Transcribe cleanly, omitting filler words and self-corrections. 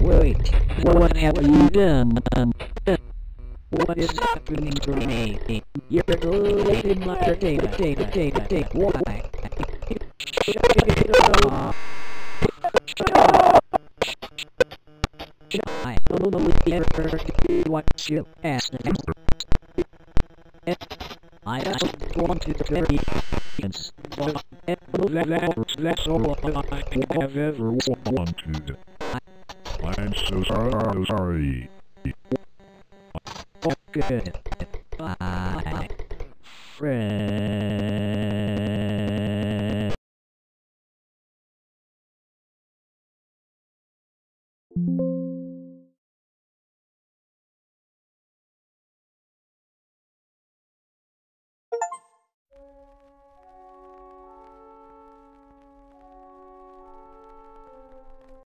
Wait, what have you done? What is happening to me? You're deleting my data. Why? Shut it off. I don't ever what you asked. I just want to tell you. That's all I have ever wanted. I'm so sorry. Oh, good. Bye, friend.